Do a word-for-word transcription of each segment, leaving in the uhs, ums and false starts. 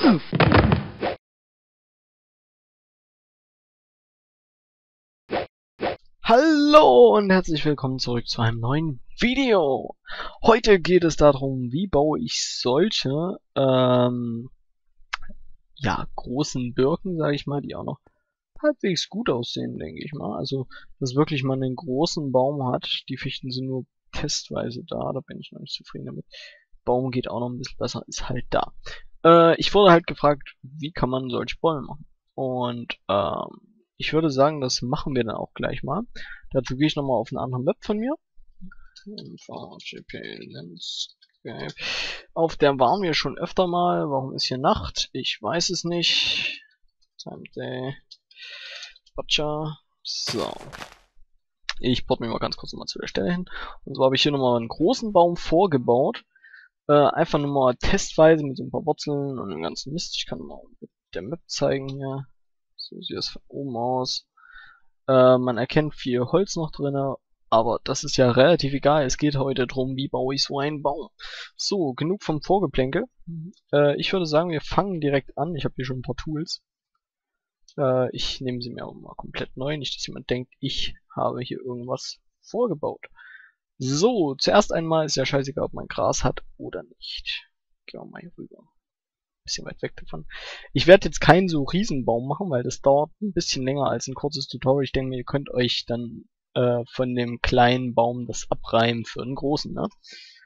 Hallo und herzlich willkommen zurück zu einem neuen Video. Heute geht es darum, wie baue ich solche ähm, ja, großen Birken, sage ich mal, die auch noch halbwegs gut aussehen, denke ich mal. Also, dass wirklich man einen großen Baum hat. Die Fichten sind nur testweise da, da bin ich noch nicht zufrieden damit. Baum geht auch noch ein bisschen besser, ist halt da. Äh, ich wurde halt gefragt, wie kann man solche Bäume machen? Und ähm, ich würde sagen, das machen wir dann auch gleich mal. Dazu gehe ich nochmal auf einen anderen Map von mir. Auf der waren wir schon öfter mal. Warum ist hier Nacht? Ich weiß es nicht. Time Day. Butcher. So. Ich pop mir mal ganz kurz mal zu der Stelle hin. Und so habe ich hier nochmal einen großen Baum vorgebaut. Äh, einfach nur mal testweise mit so ein paar Wurzeln und dem ganzen Mist. Ich kann mal mit der Map zeigen hier. So sieht das von oben aus. Äh, man erkennt viel Holz noch drin, aber das ist ja relativ egal. Es geht heute darum, wie baue ich so einen Baum. So, genug vom Vorgeplänkel. Äh, ich würde sagen, wir fangen direkt an. Ich habe hier schon ein paar Tools. Äh, ich nehme sie mir auch mal komplett neu. Nicht, dass jemand denkt, ich habe hier irgendwas vorgebaut. So, zuerst einmal ist ja scheißegal, ob man Gras hat oder nicht. Gehen wir mal hier rüber. Bisschen weit weg davon. Ich werde jetzt keinen so Riesenbaum machen, weil das dauert ein bisschen länger als ein kurzes Tutorial. Ich denke mir, ihr könnt euch dann äh, von dem kleinen Baum das abreimen für einen großen, ne?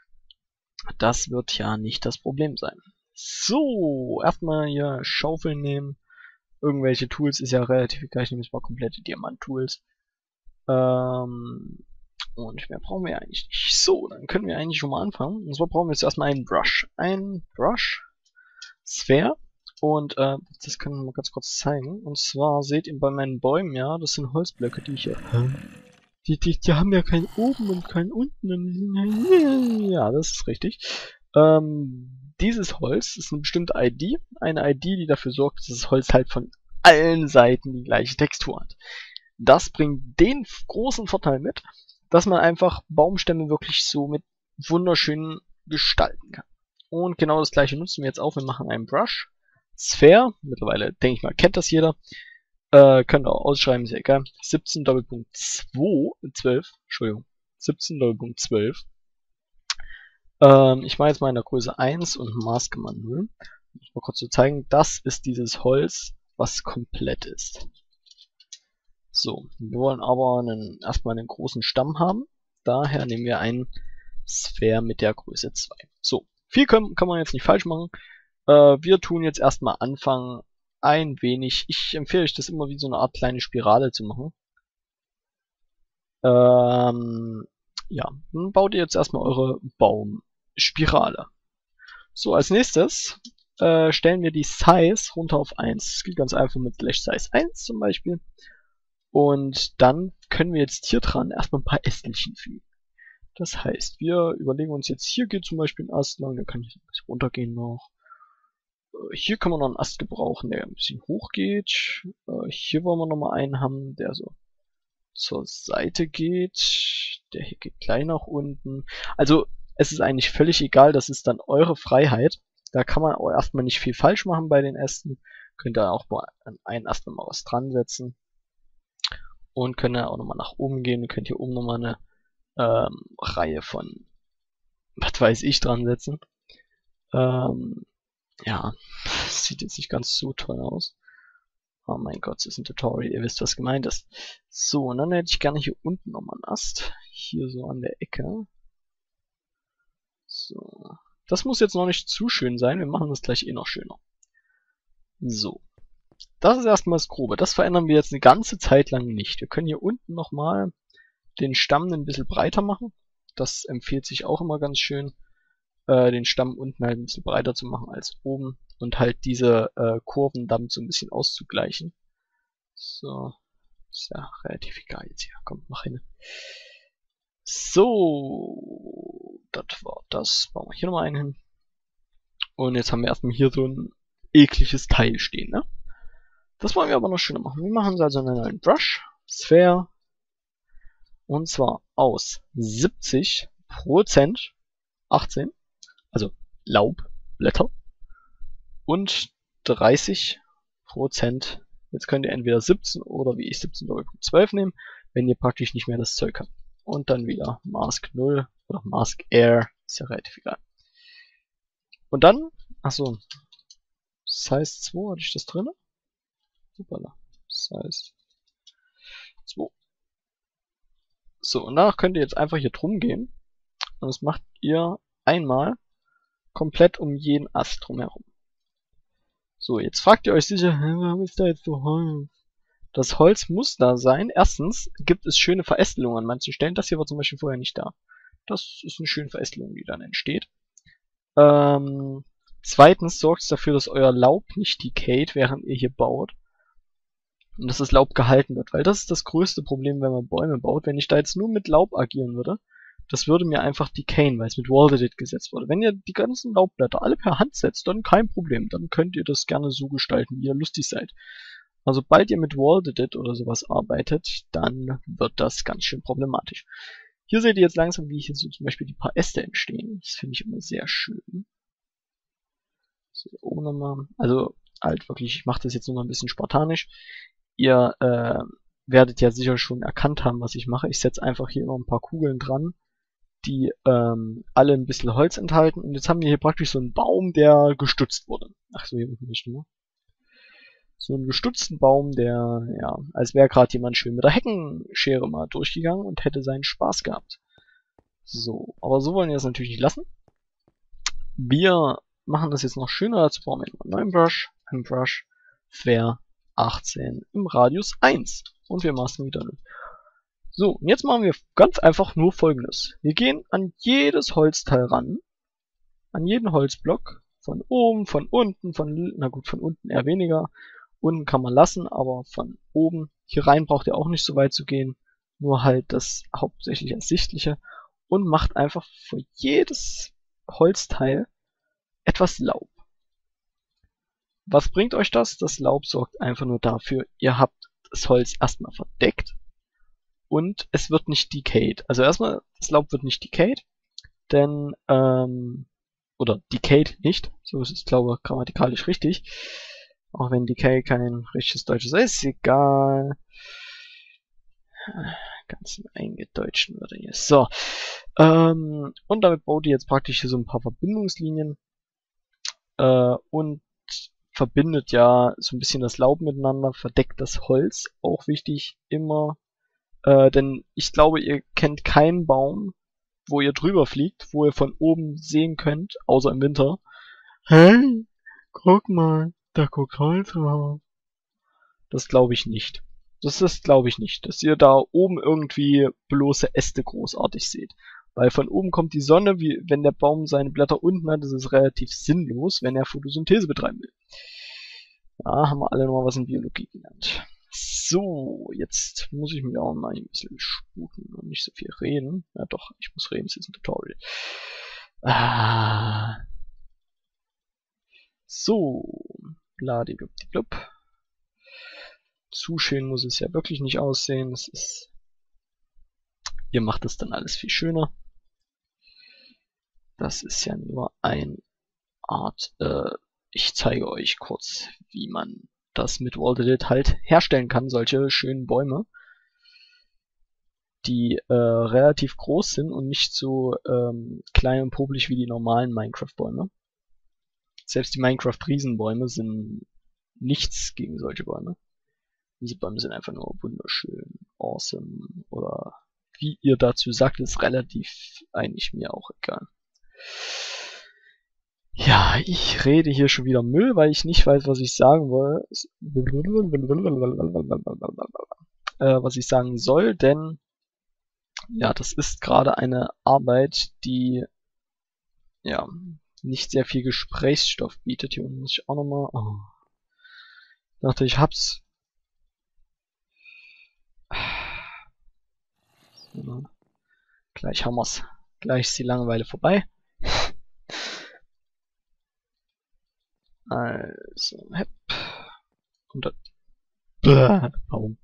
Das wird ja nicht das Problem sein. So, erstmal hier Schaufel nehmen. Irgendwelche Tools ist ja relativ egal. Ich nehme jetzt mal komplette Diamant-Tools. Ähm, und mehr brauchen wir eigentlich nicht. So, dann können wir eigentlich schon mal anfangen. Und zwar brauchen wir jetzt erstmal einen Brush. Ein Brush. Sphere. Und äh, das kann ich mal ganz kurz zeigen. Und zwar seht ihr bei meinen Bäumen, ja, das sind Holzblöcke, die ich hier... Die, die, die haben ja keinen oben und keinen unten. Ja, das ist richtig. Ähm, dieses Holz ist eine bestimmte I D. Eine I D, die dafür sorgt, dass das Holz halt von allen Seiten die gleiche Textur hat. Das bringt den großen Vorteil mit, dass man einfach Baumstämme wirklich so mit wunderschön gestalten kann. Und genau das gleiche nutzen wir jetzt auch. Wir machen einen Brush. Sphere. Mittlerweile, denke ich mal, kennt das jeder. Äh, könnt ihr auch ausschreiben, sehr egal. siebzehn Doppelpunkt zwei, zwölf, Entschuldigung. siebzehn Doppelpunkt zwölf. Ähm, ich mache jetzt mal in der Größe eins und Maske mal null. Um mal kurz zu zeigen, das ist dieses Holz, was komplett ist. So, wir wollen aber einen, erstmal einen großen Stamm haben. Daher nehmen wir einen Sphere mit der Größe zwei. So. Viel können, kann man jetzt nicht falsch machen. Äh, wir tun jetzt erstmal anfangen, ein wenig, ich empfehle euch das immer wie so eine Art kleine Spirale zu machen. Ähm, ja, dann baut ihr jetzt erstmal eure Baumspirale. So, als nächstes äh, stellen wir die Size runter auf eins. Das geht ganz einfach mit Slash Size eins zum Beispiel. Und dann können wir jetzt hier dran erstmal ein paar Ästelchen fügen. Das heißt, wir überlegen uns jetzt, hier geht zum Beispiel ein Ast lang, der kann hier ein bisschen runtergehen noch. Hier kann man noch einen Ast gebrauchen, der ein bisschen hoch geht. Hier wollen wir nochmal einen haben, der so zur Seite geht. Der hier geht gleich nach unten. Also, es ist eigentlich völlig egal, das ist dann eure Freiheit. Da kann man auch erstmal nicht viel falsch machen bei den Ästen. Könnt ihr auch mal an einen Ast nochmal was dran setzen. Und könnt ihr auch nochmal nach oben gehen. Ihr könnt hier oben nochmal eine Ähm, Reihe von, was weiß ich, dran setzen. Ähm, ja, sieht jetzt nicht ganz so toll aus. Oh mein Gott, das ist ein Tutorial, ihr wisst, was gemeint ist. So, und dann hätte ich gerne hier unten nochmal einen Ast. Hier so an der Ecke. So. Das muss jetzt noch nicht zu schön sein, wir machen das gleich eh noch schöner. So. Das ist erstmal das Grobe. Das verändern wir jetzt eine ganze Zeit lang nicht. Wir können hier unten nochmal den Stamm ein bisschen breiter machen. Das empfiehlt sich auch immer ganz schön, äh, den Stamm unten halt ein bisschen breiter zu machen als oben und halt diese äh, Kurven damit so ein bisschen auszugleichen. So, ist ja relativ egal jetzt hier. Kommt noch hin. So, das war das. Bauen wir hier nochmal einen hin. Und jetzt haben wir erstmal hier so ein ekliges Teil stehen, ne? Das wollen wir aber noch schöner machen. Wir machen es also einen neuen Brush, Sphere. Und zwar aus siebzig Prozent achtzehn, also Laubblätter, und dreißig Prozent. Jetzt könnt ihr entweder siebzehn oder wie ich siebzehn zwölf nehmen, wenn ihr praktisch nicht mehr das Zeug habt. Und dann wieder Mask null oder Mask Air, ist ja relativ egal. Und dann, achso, Size zwei, hatte ich das drin? Super, Size zwei. So, und danach könnt ihr jetzt einfach hier drum gehen. Und das macht ihr einmal komplett um jeden Ast drumherum. So, jetzt fragt ihr euch sicher, warum ist da jetzt so Holz? Das Holz muss da sein. Erstens gibt es schöne Verästelungen an manchen Stellen. Das hier war zum Beispiel vorher nicht da. Das ist eine schöne Verästelung, die dann entsteht. Ähm, zweitens sorgt es dafür, dass euer Laub nicht decayt, während ihr hier baut. Und dass das Laub gehalten wird. Weil das ist das größte Problem, wenn man Bäume baut. Wenn ich da jetzt nur mit Laub agieren würde, das würde mir einfach decayen, weil es mit Waldedit gesetzt wurde. Wenn ihr die ganzen Laubblätter alle per Hand setzt, dann kein Problem. Dann könnt ihr das gerne so gestalten, wie ihr lustig seid. Also sobald ihr mit Waldedit oder sowas arbeitet, dann wird das ganz schön problematisch. Hier seht ihr jetzt langsam, wie hier so zum Beispiel die paar Äste entstehen. Das finde ich immer sehr schön. So, hier oben nochmal. Also halt wirklich, ich mache das jetzt nur noch ein bisschen spartanisch. Ihr äh, werdet ja sicher schon erkannt haben, was ich mache. Ich setze einfach hier noch ein paar Kugeln dran, die ähm, alle ein bisschen Holz enthalten. Und jetzt haben wir hier praktisch so einen Baum, der gestützt wurde. Ach so, hier unten nicht nur. So einen gestutzten Baum, der, ja, als wäre gerade jemand schön mit der Heckenschere mal durchgegangen und hätte seinen Spaß gehabt. So, aber so wollen wir es natürlich nicht lassen. Wir machen das jetzt noch schöner. Dazu brauchen wir einen neuen Brush, einen Brush, Sphere achtzehn im Radius eins. Und wir masken wieder null. So, und jetzt machen wir ganz einfach nur Folgendes. Wir gehen an jedes Holzteil ran, an jeden Holzblock, von oben, von unten, von, na gut, von unten eher weniger. Unten kann man lassen, aber von oben, hier rein braucht ihr auch nicht so weit zu gehen, nur halt das hauptsächlich Ersichtliche und macht einfach für jedes Holzteil etwas Laub. Was bringt euch das? Das Laub sorgt einfach nur dafür, ihr habt das Holz erstmal verdeckt und es wird nicht decayed. Also erstmal, das Laub wird nicht decayed, denn, ähm, oder decayed nicht, so ist es, glaube ich, grammatikalisch richtig. Auch wenn Decay kein richtiges deutsches ist, egal. Ganz im Eingedeutschen würde hier. So. Ähm, und damit baut ihr jetzt praktisch hier so ein paar Verbindungslinien. Äh, und verbindet ja so ein bisschen das Laub miteinander, verdeckt das Holz. Auch wichtig, immer. Äh, denn ich glaube, ihr kennt keinen Baum, wo ihr drüber fliegt, wo ihr von oben sehen könnt, außer im Winter. Hey, guck mal. Da guckt Holz raus. Das glaube ich nicht. Das ist, glaube ich nicht, dass ihr da oben irgendwie bloße Äste großartig seht. Weil von oben kommt die Sonne, wie wenn der Baum seine Blätter unten hat, das ist relativ sinnlos, wenn er Photosynthese betreiben will. Da haben wir alle noch was in Biologie gelernt. So, jetzt muss ich mir auch mal ein bisschen sputen und nicht so viel reden. Ja doch, ich muss reden, es ist ein Tutorial. Ah. So, bladiblub. Zu schön muss es ja wirklich nicht aussehen. Das ist, ihr macht es dann alles viel schöner. Das ist ja nur eine Art, äh, ich zeige euch kurz, wie man das mit Waldedit halt herstellen kann, solche schönen Bäume, die äh, relativ groß sind und nicht so ähm, klein und popelig wie die normalen Minecraft-Bäume. Selbst die Minecraft-Riesenbäume sind nichts gegen solche Bäume. Diese Bäume sind einfach nur wunderschön, awesome oder wie ihr dazu sagt, ist relativ eigentlich mir auch egal. Ja, ich rede hier schon wieder Müll, weil ich nicht weiß, was ich sagen will. Äh, was ich sagen soll, denn ja, das ist gerade eine Arbeit, die ja nicht sehr viel Gesprächsstoff bietet. Hier unten muss ich auch nochmal. Oh. Ich dachte, ich hab's. Ja. Gleich haben wir's. Gleich ist die Langeweile vorbei. Also, hepp. Und dann. Bäh, warum?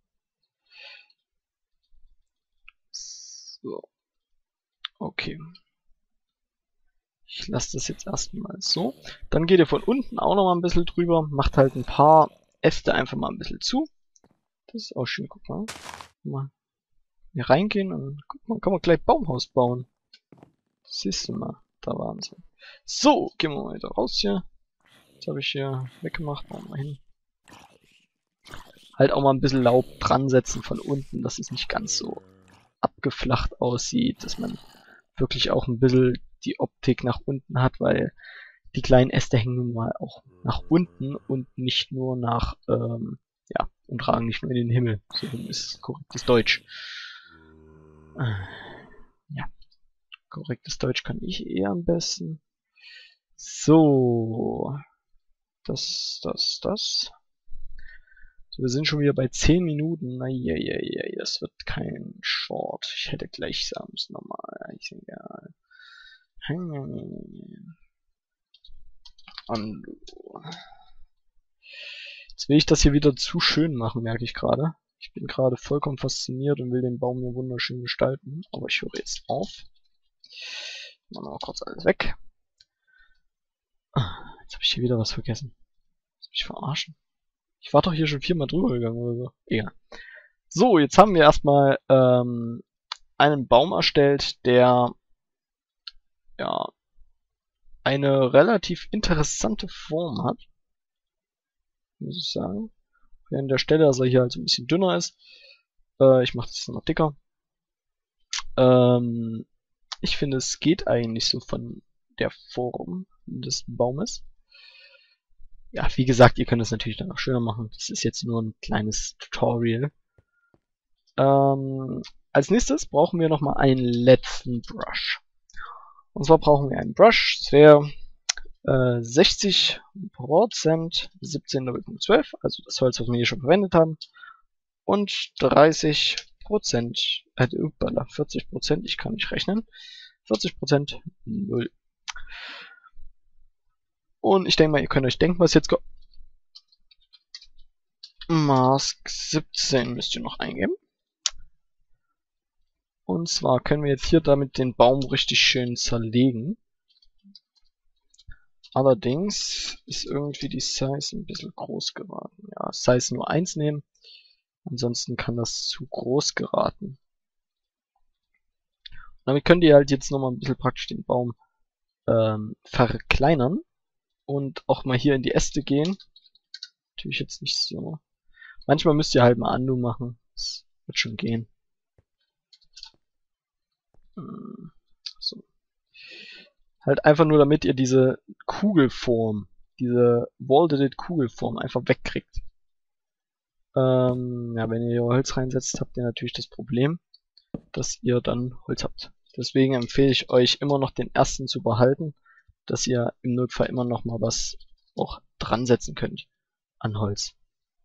So. Okay. Ich lasse das jetzt erstmal so. Dann geht ihr von unten auch noch mal ein bisschen drüber. Macht halt ein paar Äste einfach mal ein bisschen zu. Das ist auch schön. Guck mal. Mal hier reingehen und guck mal, kann man gleich Baumhaus bauen. Siehst du mal. Da waren sie. So, gehen wir mal wieder raus hier. Das habe ich hier weggemacht. Machen wir hin. Halt auch mal ein bisschen Laub dran setzen von unten, dass es nicht ganz so abgeflacht aussieht, dass man wirklich auch ein bisschen die Optik nach unten hat, weil die kleinen Äste hängen nun mal auch nach unten und nicht nur nach, ähm, ja, und ragen nicht nur in den Himmel. So ist korrektes Deutsch. Ja, korrektes Deutsch kann ich eher am besten. So, das, das, das. So, wir sind schon wieder bei zehn Minuten. Eieiei, das wird kein Short. Ich hätte gleich sagen müssen nochmal. Ist egal. Und jetzt will ich das hier wieder zu schön machen, merke ich gerade. Ich bin gerade vollkommen fasziniert und will den Baum hier wunderschön gestalten. Aber ich höre jetzt auf. Machen wir mal kurz alles weg. Jetzt habe ich hier wieder was vergessen. Lass mich verarschen. Ich war doch hier schon viermal drüber gegangen oder so. Egal. So, jetzt haben wir erstmal ähm, einen Baum erstellt, der ja eine relativ interessante Form hat. Muss ich sagen. An der Stelle, dass er hier halt so ein bisschen dünner ist. Äh, ich mache das jetzt noch dicker. Ähm, ich finde, es geht eigentlich so von der Form des Baumes. Ja, wie gesagt, ihr könnt es natürlich dann noch schöner machen. Das ist jetzt nur ein kleines Tutorial. Ähm, als nächstes brauchen wir nochmal einen letzten Brush. Und zwar brauchen wir einen Brush, das wäre äh, sechzig Prozent siebzehn null zwölf, also das Holz, was wir hier schon verwendet haben. Und dreißig Prozent, äh, vierzig Prozent, ich kann nicht rechnen. vierzig Prozent null. Und ich denke mal, ihr könnt euch denken, was jetzt kommt. Mask siebzehn müsst ihr noch eingeben. Und zwar können wir jetzt hier damit den Baum richtig schön zerlegen. Allerdings ist irgendwie die Size ein bisschen groß geraten. Ja, Size nur eins nehmen. Ansonsten kann das zu groß geraten. Und damit könnt ihr halt jetzt nochmal ein bisschen praktisch den Baum ähm, verkleinern. Und auch mal hier in die Äste gehen. Natürlich jetzt nicht so. Manchmal müsst ihr halt mal Undo machen. Das wird schon gehen. So. Halt einfach nur, damit ihr diese Kugelform, diese Wall-Did Kugelform einfach wegkriegt. Ähm, ja, wenn ihr hier Holz reinsetzt, habt ihr natürlich das Problem, dass ihr dann Holz habt. Deswegen empfehle ich euch immer noch den ersten zu behalten, dass ihr im Notfall immer noch mal was auch dran setzen könnt an Holz.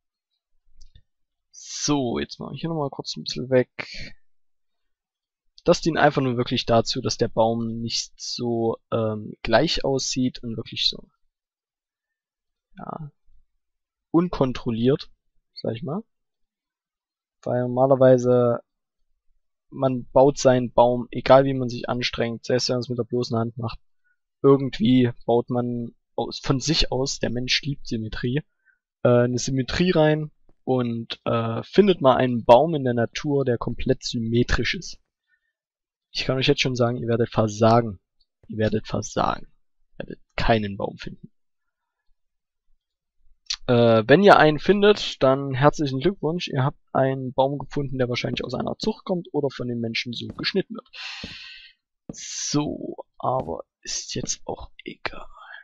So, jetzt mache ich hier nochmal kurz ein bisschen weg. Das dient einfach nur wirklich dazu, dass der Baum nicht so ähm, gleich aussieht und wirklich so ja, unkontrolliert, sag ich mal. Weil normalerweise man baut seinen Baum, egal wie man sich anstrengt, selbst wenn man es mit der bloßen Hand macht, irgendwie baut man aus, von sich aus, der Mensch liebt Symmetrie, äh, eine Symmetrie rein und äh, findet mal einen Baum in der Natur, der komplett symmetrisch ist. Ich kann euch jetzt schon sagen, ihr werdet versagen. Ihr werdet versagen. Ihr werdet keinen Baum finden. Äh, wenn ihr einen findet, dann herzlichen Glückwunsch. Ihr habt einen Baum gefunden, der wahrscheinlich aus einer Zucht kommt oder von den Menschen so geschnitten wird. So, aber ist jetzt auch egal.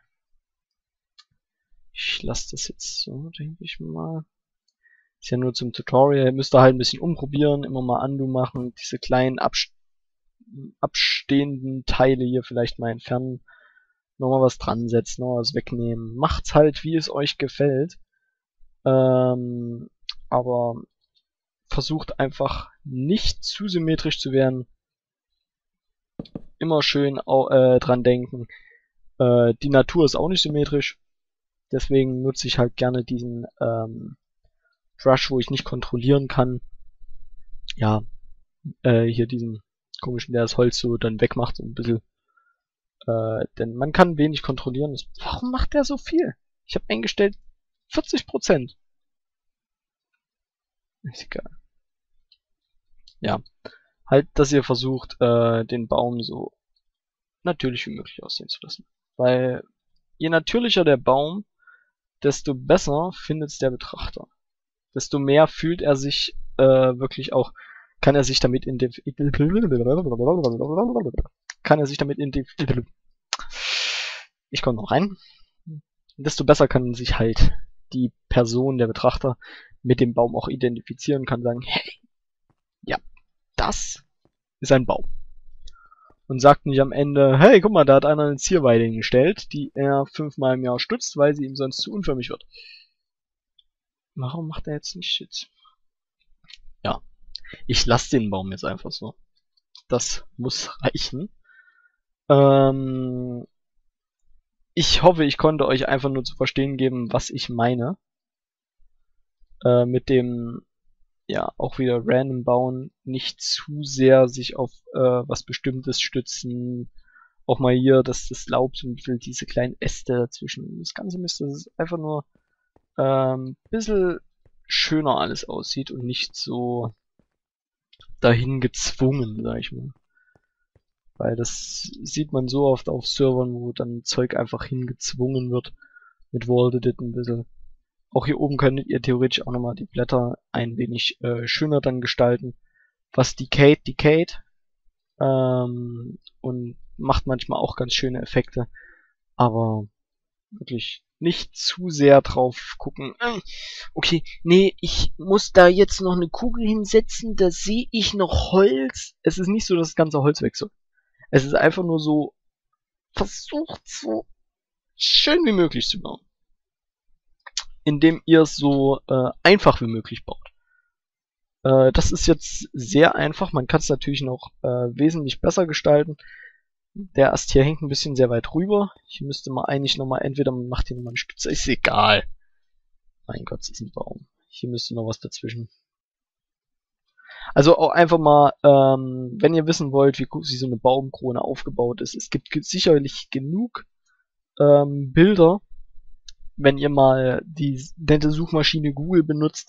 Ich lasse das jetzt so, denke ich mal. Ist ja nur zum Tutorial. Ihr müsst da halt ein bisschen umprobieren, immer mal Undo machen, diese kleinen Abst abstehenden Teile hier vielleicht mal entfernen, nochmal was dran setzen, nochmal was wegnehmen. Macht's halt, wie es euch gefällt. Ähm, aber versucht einfach nicht zu symmetrisch zu werden. Immer schön äh, dran denken. Äh, die Natur ist auch nicht symmetrisch. Deswegen nutze ich halt gerne diesen ähm, Brush, wo ich nicht kontrollieren kann. Ja, äh, hier diesen komischen, der das Holz so dann wegmacht, so ein bisschen Äh, denn man kann wenig kontrollieren. Das, warum macht der so viel? Ich habe eingestellt vierzig Prozent. Ist egal. Ja. Halt, dass ihr versucht, äh, den Baum so natürlich wie möglich aussehen zu lassen. Weil je natürlicher der Baum, desto besser findet es der Betrachter. Desto mehr fühlt er sich äh, wirklich auch, kann er sich damit identifizieren, kann er sich damit identifizieren, ich komme noch rein, desto besser kann sich halt die Person, der Betrachter, mit dem Baum auch identifizieren, kann sagen, hey, ja, das ist ein Baum. Und sagt nicht am Ende, hey, guck mal, da hat einer eine Zierweide hingestellt, die er fünfmal im Jahr stützt, weil sie ihm sonst zu unförmig wird. Warum macht er jetzt nicht Shit? Ja, ich lasse den Baum jetzt einfach so. Das muss reichen. Ähm, ich hoffe, ich konnte euch einfach nur zu verstehen geben, was ich meine. Äh, mit dem, ja, auch wieder random bauen, nicht zu sehr sich auf äh, was Bestimmtes stützen. Auch mal hier, dass das Laub so ein bisschen diese kleinen Äste dazwischen. Das Ganze müsste es einfach nur ähm, bisschen schöner alles aussieht und nicht so dahin gezwungen, sag ich mal. Weil das sieht man so oft auf Servern, wo dann Zeug einfach hingezwungen wird. Mit World Edit ein bisschen. Auch hier oben könntet ihr theoretisch auch nochmal die Blätter ein wenig äh, schöner dann gestalten. Was Decayed, Decayed. Ähm, und macht manchmal auch ganz schöne Effekte. Aber wirklich nicht zu sehr drauf gucken. Okay, nee, ich muss da jetzt noch eine Kugel hinsetzen, da sehe ich noch Holz. Es ist nicht so, dass das ganze Holz weg soll. Es ist einfach nur so, versucht so schön wie möglich zu bauen. Indem ihr es so äh, einfach wie möglich baut. Äh, das ist jetzt sehr einfach. Man kann es natürlich noch äh, wesentlich besser gestalten. Der Ast hier hängt ein bisschen sehr weit rüber. Hier müsste man eigentlich nochmal, entweder man macht hier nochmal eine Stütze, ist egal. Mein Gott, es ist ein Baum. Hier müsste noch was dazwischen. Also auch einfach mal, ähm, wenn ihr wissen wollt, wie gut so eine Baumkrone aufgebaut ist. Es gibt sicherlich genug ähm, Bilder, wenn ihr mal die nette Suchmaschine Google benutzt,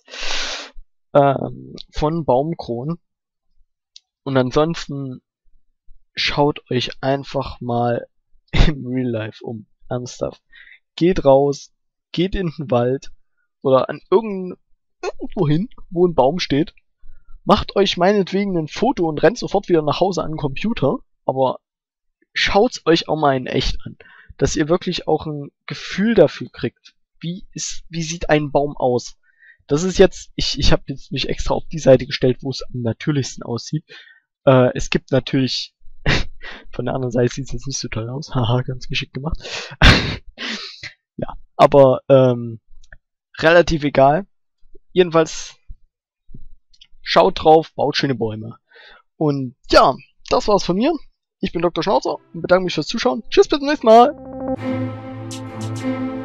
ähm, von Baumkronen. Und ansonsten schaut euch einfach mal im Real Life um. Ernsthaft. Geht raus, geht in den Wald oder an irgendein, irgendwo hin, wo ein Baum steht. Macht euch meinetwegen ein Foto und rennt sofort wieder nach Hause an den Computer. Aber schaut's euch auch mal in echt an. Dass ihr wirklich auch ein Gefühl dafür kriegt. Wie ist, wie sieht ein Baum aus? Das ist jetzt, ich, ich habe jetzt mich extra auf die Seite gestellt, wo es am natürlichsten aussieht. Äh, es gibt natürlich, von der anderen Seite sieht es jetzt nicht so toll aus. Haha, ganz geschickt gemacht. Ja, aber ähm, relativ egal. Jedenfalls schaut drauf, baut schöne Bäume. Und ja, das war's von mir. Ich bin Doktor Schnauzer und bedanke mich fürs Zuschauen. Tschüss, bis zum nächsten Mal.